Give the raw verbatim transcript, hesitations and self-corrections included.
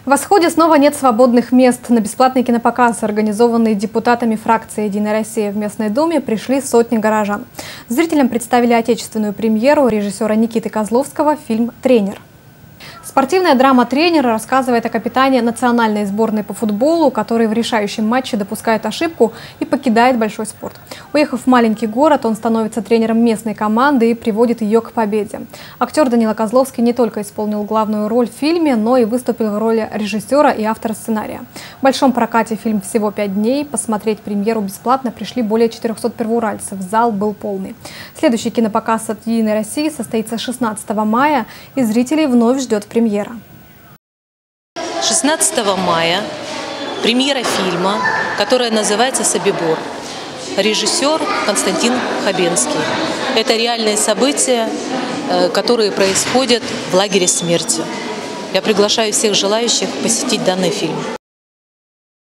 В «Восходе» снова нет свободных мест. На бесплатный кинопоказ, организованный депутатами фракции «Единая Россия» в местной думе, пришли сотни горожан. Зрителям представили отечественную премьеру режиссера Никиты Козловского фильм «Тренер». Спортивная драма «Тренер» рассказывает о капитане национальной сборной по футболу, который в решающем матче допускает ошибку и покидает большой спорт. Уехав в маленький город, он становится тренером местной команды и приводит ее к победе. Актер Данила Козловский не только исполнил главную роль в фильме, но и выступил в роли режиссера и автора сценария. В большом прокате фильм всего пять дней. Посмотреть премьеру бесплатно пришли более четырёхсот первоуральцев. Зал был полный. Следующий кинопоказ от «Единой России» состоится шестнадцатого мая, и зрителей вновь ждет премьера. шестнадцатого мая премьера фильма, которая называется «Собибор». Режиссер Константин Хабенский. Это реальные события, которые происходят в лагере смерти. Я приглашаю всех желающих посетить данный фильм.